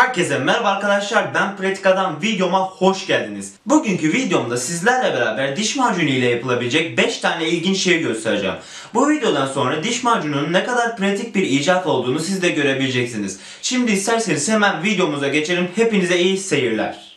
Herkese merhaba arkadaşlar, ben Pratik Adam, videoma hoş geldiniz. Bugünkü videomda sizlerle beraber diş macunu ile yapılabilecek 5 tane ilginç şey göstereceğim. Bu videodan sonra diş macununun ne kadar pratik bir icat olduğunu siz de görebileceksiniz. Şimdi isterseniz hemen videomuza geçelim. Hepinize iyi seyirler.